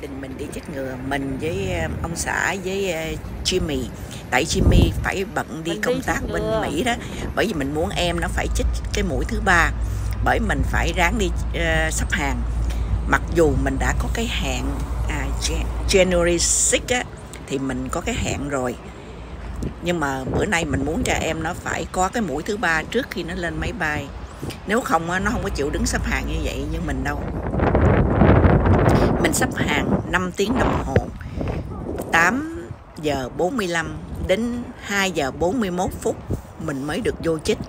đình mình đi chích ngừa, mình với ông xã với Jimmy. Tại Jimmy phải bận đi công tác bên Mỹ đó, bởi vì mình muốn em nó phải chích cái mũi thứ 3, bởi mình phải ráng đi sắp hàng. Mặc dù mình đã có cái hẹn January 6 á, thì mình có cái hẹn rồi, nhưng mà bữa nay mình muốn cho em nó phải có cái mũi thứ 3 trước khi nó lên máy bay. Nếu không nó không có chịu đứng sắp hàng như vậy như mình đâu. Mình sắp hàng 5 tiếng đồng hồ, 8 giờ 45 đến 2 giờ 41 phút mình mới được vô chích.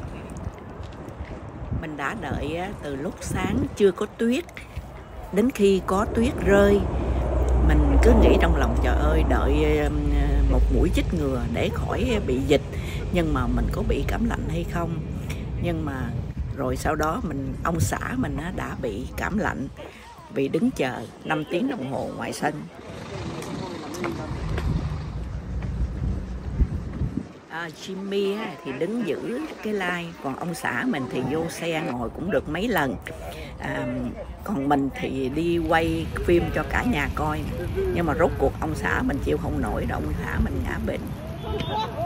Mình đã đợi từ lúc sáng chưa có tuyết đến khi có tuyết rơi. Mình cứ nghĩ trong lòng trời ơi, đợi một mũi chích ngừa để khỏi bị dịch, nhưng mà mình có bị cảm lạnh hay không. Nhưng mà rồi sau đó ông xã mình đã bị cảm lạnh vì đứng chờ 5 tiếng đồng hồ ngoài sân. Jimmy thì đứng giữ cái line, còn ông xã mình thì vô xe ngồi cũng được mấy lần. Còn mình thì đi quay phim cho cả nhà coi, nhưng mà rốt cuộc ông xã mình chịu không nổi đâu, ông xã mình ngã bệnh.